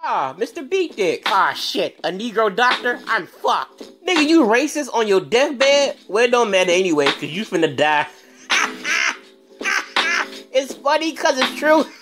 Ah, Mr. Beat Dick. Ah, shit. A Negro doctor? I'm fucked. Nigga, you racist on your deathbed? Well, it don't matter anyway, cause you finna die. It's funny cause it's true.